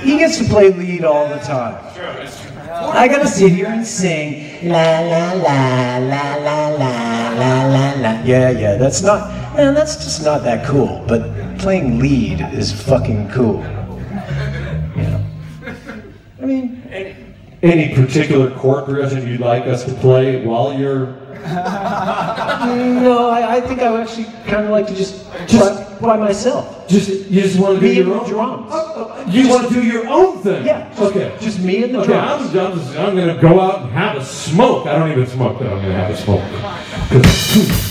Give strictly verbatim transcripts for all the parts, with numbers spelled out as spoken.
he gets to play lead all the time. I gotta sit here and sing la la la la la la la la la. Yeah, yeah, that's not, man, that's just not that cool. But playing lead is fucking cool. You know. I mean, any, any particular chord progression you'd like us to play while you're? No, I, I think I would actually kind of like to just just by, by myself. Just you just want to do me your and own drums. Uh, you just, want to do your own thing? Yeah. Just, okay. Just me and the okay, drums. I'm, I'm, just, I'm going to go out and have a smoke. I don't even smoke, but I'm going to have a smoke. 'Cause,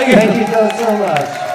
Thank you so, so much.